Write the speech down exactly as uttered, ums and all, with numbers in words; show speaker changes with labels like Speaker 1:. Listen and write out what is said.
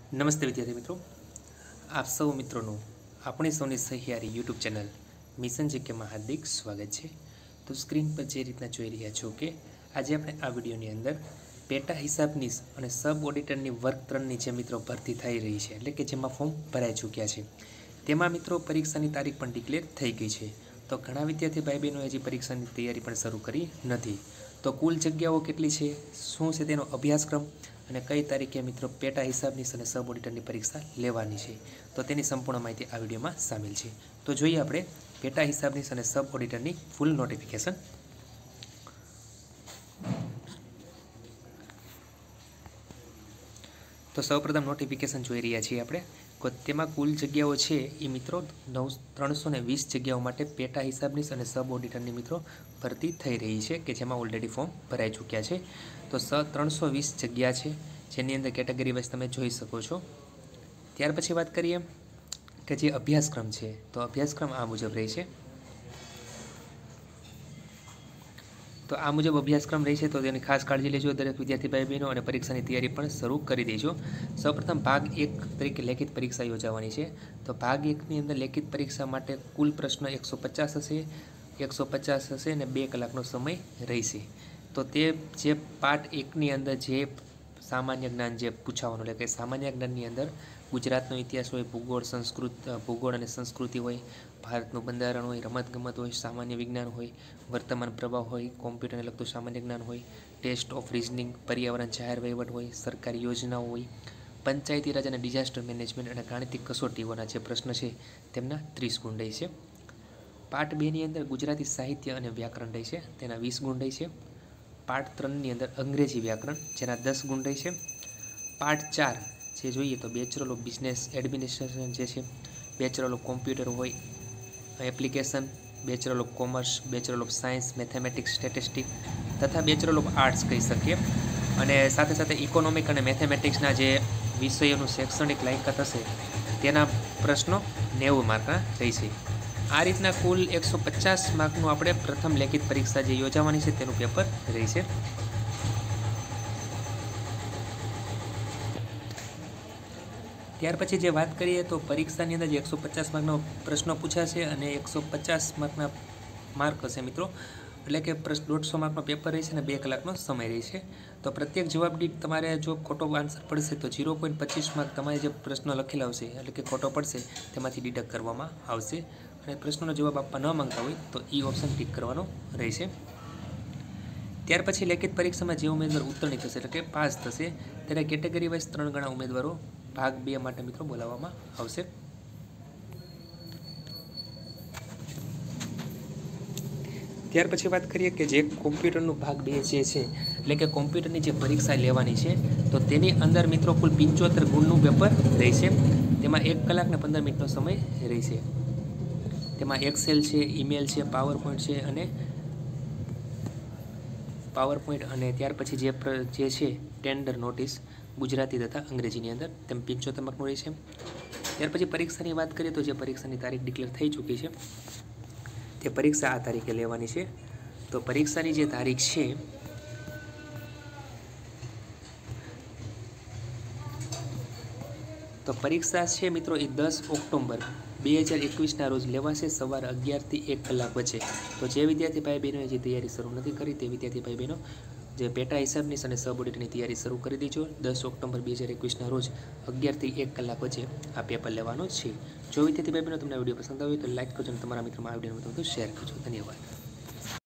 Speaker 1: નમસ્તે વિદ્યાર્થી મિત્રો, આપ સૌ મિત્રોનું આપણી સૌની સહિયારી યુટ્યુબ ચેનલ મિશન જીકેમાં હાર્દિક સ્વાગત છે। તો સ્ક્રીન પર જે રીતના જોઈ રહ્યા છો કે આજે આપણે આ વિડીયોની અંદર પેટા હિસાબનીસ અને સબ ઓડિટરની વર્ગ ત્રણની જે મિત્રો ભરતી થઈ રહી છે, એટલે કે જેમાં ફોર્મ ભરાઈ ચૂક્યા છે, તેમાં મિત્રો પરીક્ષાની તારીખ પણ ડિક્લેર થઈ ગઈ છે। તો ઘણા વિદ્યાર્થી ભાઈ બહેનોએ હજી પરીક્ષાની તૈયારી પણ શરૂ કરી નથી। તો કુલ જગ્યાઓ કેટલી છે, શું છે તેનો અભ્યાસક્રમ અને કઈ તારીખે મિત્રો પેટા હિસાબનીસ અને સબ ઓડિટરની પરીક્ષા લેવાની છે, તો તેની સંપૂર્ણ માહિતી આ વિડીયોમાં સામેલ છે। તો જોઈએ આપણે પેટા હિસાબનીસ અને સબ ઓડિટરની ફૂલ નોટિફિકેશન। તો સૌપ્રથમ નોટિફિકેશન જોઈ રહ્યા છીએ આપણે, તો તેમાં કુલ જગ્યાઓ છે એ મિત્રો નવ ત્રણસો ને વીસ જગ્યાઓ માટે પેટા હિસાબનીસ અને સબ ઓડિટરની મિત્રો ભરતી થઈ રહી છે, કે જેમાં ઓલરેડી ફોર્મ ભરાઈ ચૂક્યા છે। તો સ ત્રણસો વીસ જગ્યા છે, જેની અંદર કેટેગરી વાઇઝ તમે જોઈ શકો છો। ત્યાર પછી વાત કરીએ કે જે અભ્યાસક્રમ છે, તો અભ્યાસક્રમ આ મુજબ રહે છે। તો આ મુજબ અભ્યાસક્રમ રહે છે, તો તેની ખાસ કાળજી લેજો દરેક વિદ્યાર્થી ભાઈ બહેનો, અને પરીક્ષાની તૈયારી પણ શરૂ કરી દેજો। સૌપ્રથમ ભાગ એક તરીકે લેખિત પરીક્ષા યોજાવાની છે। તો ભાગ એકની અંદર લેખિત પરીક્ષા માટે કુલ પ્રશ્ન એકસો પચાસ હશે, એકસો પચાસ હશે અને બે કલાકનો સમય રહેશે। તો તે જે પાર્ટ એકની અંદર જે સામાન્ય જ્ઞાન જે પૂછાવાનું, એટલે કે સામાન્ય જ્ઞાનની અંદર ગુજરાતનો ઇતિહાસ હોય, ભૂગોળ સંસ્કૃત ભૂગોળ અને સંસ્કૃતિ હોય, ભારતનું બંધારણ હોય, રમતગમત હોય, સામાન્ય વિજ્ઞાન હોય, વર્તમાન પ્રવાહ હોય, કોમ્પ્યુટરને લગતું સામાન્ય જ્ઞાન હોય, ટેસ્ટ ઓફ રિઝનિંગ, પર્યાવરણ જાહેર વહીવટ હોય, સરકારી યોજનાઓ હોય, પંચાયતી રાજ અને ડિઝાસ્ટર મેનેજમેન્ટ અને ગાણિતિક કસોટીઓના જે પ્રશ્ન છે તેમના ત્રીસ ગુણ રહેશે। પાર્ટ બેની અંદર ગુજરાતી સાહિત્ય અને વ્યાકરણ રહેશે, તેના વીસ ગુણ રહેશે। પાર્ટ ત્રણની અંદર અંગ્રેજી વ્યાકરણ, જેના દસ ગુણ રહેશે। પાર્ટ ચાર જે જોઈએ તો બેચરલ ઓફ બિઝનેસ એડમિનિસ્ટ્રેશન જે છે, બેચરલ ઓફ કોમ્પ્યુટર હોય application, bachelor of commerce, bachelor of science, mathematics, statistic તથા બેચરલ ઓફ આર્ટ્સ કહી શકીએ। અને સાથે સાથે ઇકોનોમિક અને મેથેમેટિક્સના જે વિષયોનું શૈક્ષણિક લાયકાત હશે તેના પ્રશ્નો નેવું માર્કના રહેશે। આ રીતના કુલ એકસો પચાસ માર્કનું આપણે પ્રથમ લેખિત પરીક્ષા જે યોજાવાની છે તેનું પેપર રહેશે। ત્યાર પછી જે વાત કરીએ તો પરીક્ષાની અંદર જે એકસો પચાસ માર્કનો પ્રશ્નો પૂછાશે અને એકસો પચાસ માર્કના માર્ક હશે મિત્રો, એટલે કે દોઢસો માર્કનો પેપર રહેશે અને બે કલાકનો સમય રહેશે। તો પ્રત્યેક જવાબ દીઠ તમારે જો ખોટો આન્સર પડશે તો ઝીરો પોઈન્ટ પચીસ માર્ક તમારે જે પ્રશ્ન લખેલા આવશે, એટલે કે ખોટો પડશે તેમાંથી ડિડક્ટ કરવામાં આવશે। અને પ્રશ્નનો જવાબ આપવા ન માંગતા હોય તો ઈ ઓપ્શન ટિક કરવાનો રહેશે। ત્યાર પછી લેખિત પરીક્ષામાં જે ઉમેદવાર ઉત્તીર્ણ થશે, એટલે કે પાસ થશે, ત્યારે કેટેગરી વાઇઝ ત્રણ ગણા ઉમેદવારો ભાગ બે માટે મિત્રો બોલાવવામાં આવશે। ત્યાર પછી વાત કરીએ કે જે કોમ્પ્યુટરનું ભાગ બે જે છે, એટલે કે કોમ્પ્યુટરની જે પરીક્ષા લેવાની છે, તો તેની અંદર મિત્રો કુલ પંચોતેર ગુણનું પેપર રહેશે। તેમાં એક કલાક ને પંદર મિનિટનો સમય રહેશે। તેમાં એક્સેલ છે, ઈમેલ છે, પાવર પોઈન્ટ છે અને પાવર પોઈન્ટ અને ત્યાર પછી જે જે છે ટેન્ડર નોટિસ ગુજરાતી તથા અંગ્રેજીની અંદર તેમ પંચોતેર માર્કનું રહેશે। ત્યાર પછી પરીક્ષાની વાત કરીએ તો જે પરીક્ષાની તારીખ ડિક્લેર થઈ ચૂકી છે, તે પરીક્ષા આ તારીખે લેવાની છે। તો પરીક્ષાની જે તારીખ છે તો પરીક્ષા છે મિત્રો એ દસ ઓક્ટોબર બે હજાર એકવીસના રોજ લેવાશે, સવારે અગિયારથી એક કલાક વચ્ચે। તો જે વિદ્યાર્થી ભાઈ બહેનોએ જે તૈયારી શરૂ નથી કરી તે વિદ્યાર્થી ભાઈ બહેનો જે પેટા હિસાબનીસ અને સબ ઓડિટની તૈયારી શરૂ કરી દેજો। દસ ઓક્ટોબર બે હજાર એકવીસના રોજ અગિયારથી એક કલાક વચ્ચે આ પેપર લેવાનું છે। જો વિદ્યાર્થી ભાઈ બહેનો તમને આ વિડીયો પસંદ આવ્યો તો લાઈક કરજો અને તમારા મિત્રોમાં આ વિડીયોને વધુ શેર કરજો। ધન્યવાદ।